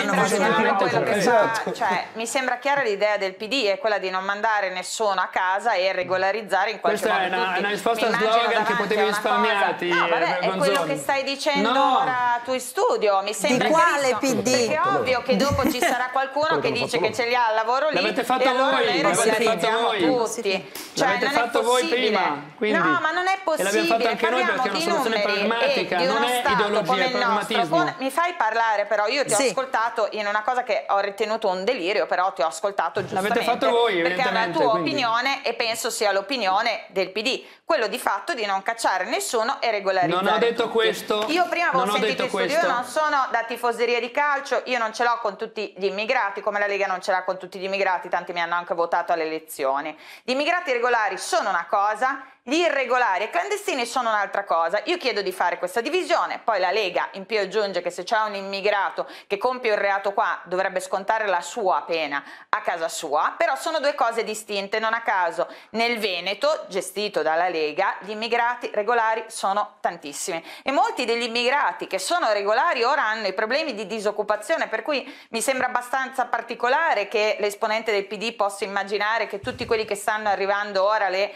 Mi sembra chiara l'idea del PD, è quella di non mandare nessuno a casa e regolarizzare in qualche modo tutti. Questa è una risposta slogan che potevi risparmiarti. No, vabbè, è quello che stai dicendo ora tu in studio. Mi sembra di quale PD? Perché è ovvio che dopo ci sarà qualcuno che dice che ce li ha al lavoro lì. L'avete fatto voi, l'avete fatto voi tutti. Cioè, non è possibile. No, ma non è possibile. Parliamo di numeri e di uno Stato come il nostro. Mi fai parlare, però io ti ho ascoltato in una cosa che ho ritenuto un delirio, però ti ho ascoltato giustamente. L'avete fatto voi, perché è una tua quindi. opinione e penso sia l'opinione del PD. Quello di fatto di non cacciare nessuno e regolarizzare. Non ho detto tutti. questo. Io prima avevo sentito in studio, io non sono da tifoseria di calcio, io non ce l'ho con tutti gli immigrati, come la Lega non ce l'ha con tutti gli immigrati, tanti mi hanno anche votato alle elezioni. Gli immigrati regolari sono una cosa, gli irregolari e clandestini sono un'altra cosa. Io chiedo di fare questa divisione, poi la Lega in più aggiunge che se c'è un immigrato che compie un reato qua dovrebbe scontare la sua pena a casa sua, però sono due cose distinte. Non a caso nel Veneto, gestito dalla Lega, gli immigrati regolari sono tantissimi e molti degli immigrati che sono regolari ora hanno i problemi di disoccupazione, per cui mi sembra abbastanza particolare che l'esponente del PD possa immaginare che tutti quelli che stanno arrivando ora, le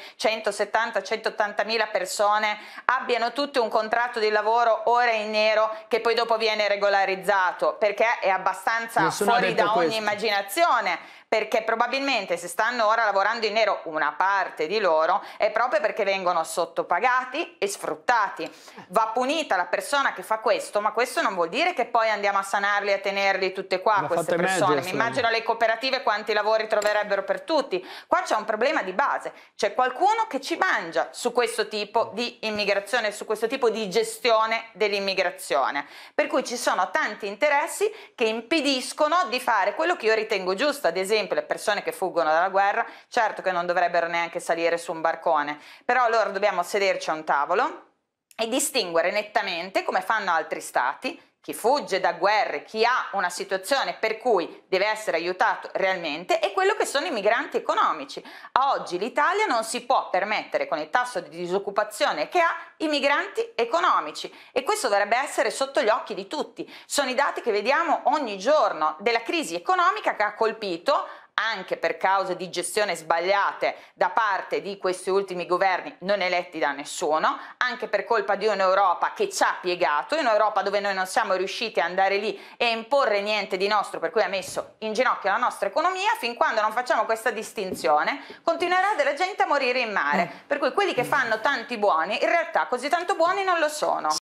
170-180.000 persone, abbiano tutti un contratto di lavoro ora in nero che poi dopo viene regolarizzato, perché è abbastanza fuori da ogni immaginazione. Perché probabilmente se stanno ora lavorando in nero, una parte di loro, è proprio perché vengono sottopagati e sfruttati. Va punita la persona che fa questo, ma questo non vuol dire che poi andiamo a sanarli e a tenerli tutte qua queste persone. Mi immagino le cooperative quanti lavori troverebbero per tutti. Qua c'è un problema di base, c'è qualcuno che ci mangia su questo tipo di immigrazione, su questo tipo di gestione dell'immigrazione. Per cui ci sono tanti interessi che impediscono di fare quello che io ritengo giusto, ad esempio le persone che fuggono dalla guerra, certo che non dovrebbero neanche salire su un barcone, però allora dobbiamo sederci a un tavolo e distinguere nettamente, come fanno altri stati, chi fugge da guerre, chi ha una situazione per cui deve essere aiutato realmente, e quello che sono i migranti economici. A oggi l'Italia non si può permettere, con il tasso di disoccupazione che ha, i migranti economici, e questo dovrebbe essere sotto gli occhi di tutti. Sono i dati che vediamo ogni giorno della crisi economica che ha colpito, anche per cause di gestione sbagliate da parte di questi ultimi governi non eletti da nessuno, anche per colpa di un'Europa che ci ha piegato, un'Europa dove noi non siamo riusciti ad andare lì e imporre niente di nostro, per cui ha messo in ginocchio la nostra economia. Fin quando non facciamo questa distinzione continuerà della gente a morire in mare, per cui quelli che fanno tanti buoni in realtà così tanto buoni non lo sono.